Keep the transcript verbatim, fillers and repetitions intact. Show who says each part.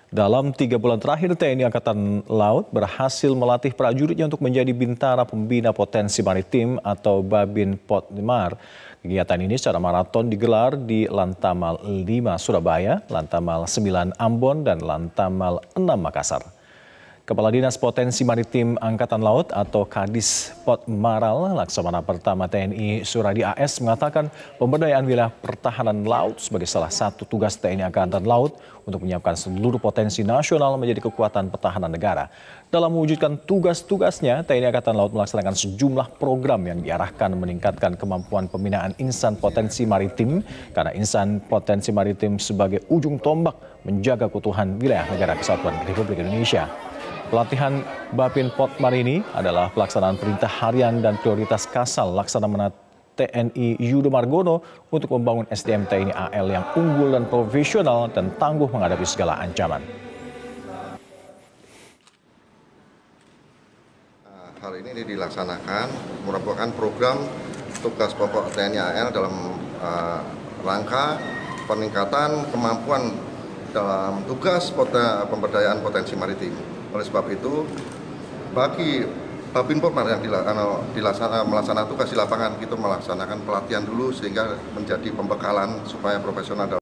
Speaker 1: Dalam tiga bulan terakhir, T N I Angkatan Laut berhasil melatih prajuritnya untuk menjadi Bintara Pembina Potensi Maritim atau Babin Potmar. Kegiatan ini secara maraton digelar di Lantamal lima Surabaya, Lantamal sembilan Ambon, dan Lantamal enam Makassar. Kepala Dinas Potensi Maritim Angkatan Laut atau Kadis Potmaral Laksamana Pertama T N I Suradi A S mengatakan pemberdayaan wilayah pertahanan laut sebagai salah satu tugas T N I Angkatan Laut untuk menyiapkan seluruh potensi nasional menjadi kekuatan pertahanan negara. Dalam mewujudkan tugas-tugasnya, T N I Angkatan Laut melaksanakan sejumlah program yang diarahkan meningkatkan kemampuan pembinaan insan potensi maritim karena insan potensi maritim sebagai ujung tombak menjaga keutuhan wilayah negara kesatuan Republik Indonesia. Pelatihan Babin Potmar ini adalah pelaksanaan perintah harian dan prioritas Kasal Laksamana T N I Yudo Margono untuk membangun S D M T N I A L yang unggul dan profesional dan tangguh menghadapi segala ancaman.
Speaker 2: Hal ini dilaksanakan merupakan program tugas pokok T N I A L dalam uh, rangka peningkatan kemampuan dalam tugas poten, pemberdayaan potensi maritim. Oleh sebab itu, bagi Babin Potmar yang dilaksanakan melaksanakan tugas di lapangan, kita melaksanakan pelatihan dulu sehingga menjadi pembekalan supaya profesional.